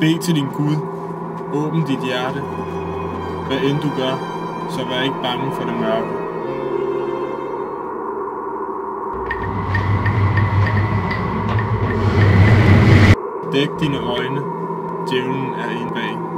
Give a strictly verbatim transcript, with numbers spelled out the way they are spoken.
Bed til din Gud. Åbn dit hjerte. Hvad end du gør, så vær ikke bange for det mørke. Dæk dine øjne. Djævlen er inde bag.